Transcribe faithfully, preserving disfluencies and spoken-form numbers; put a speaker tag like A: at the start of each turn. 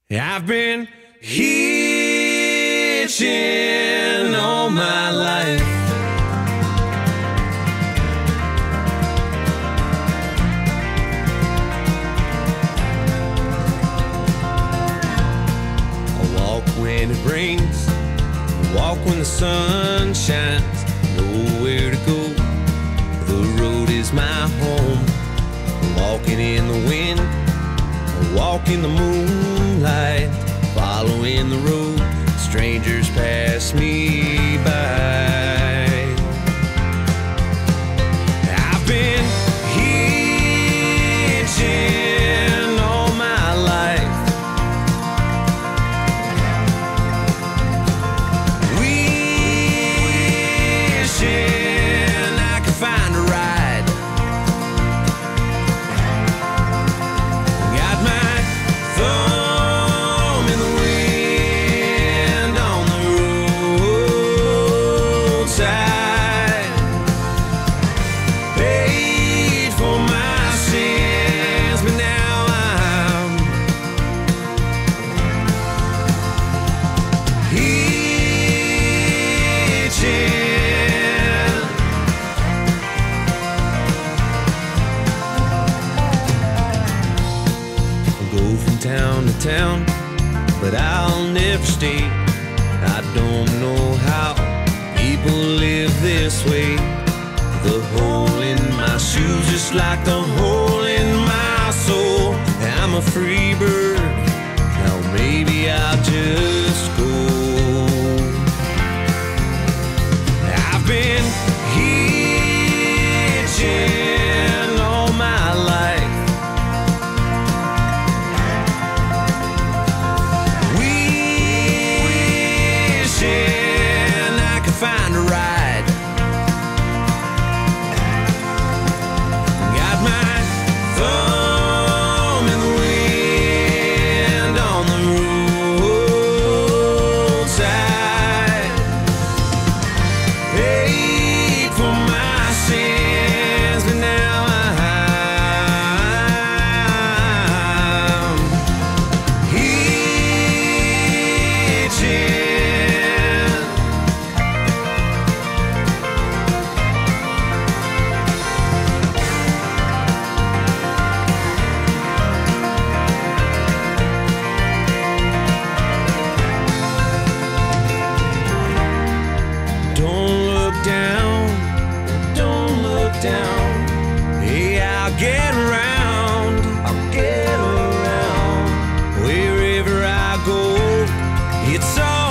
A: I've been hitching all my life. I walk when it rains, walk when the sun shines. Nowhere to go, the road is my home. Walking in the wind, walk in the moonlight, following the road, strangers pass me by. I've been hitching all my life. Wishing I could find a ride. Town to town, but I'll never stay. I don't know how people live this way. The hole in my shoes, just like the hole in my soul. I'm a free bird, now maybe I'll just go. I've been hitching all my life. Find a ride. Got my thumb in the wind on the roadside. Paid for my sins, but now I'm hitching. Down, don't look down. Hey, I'll get around, I'll get around. Wherever I go, it's all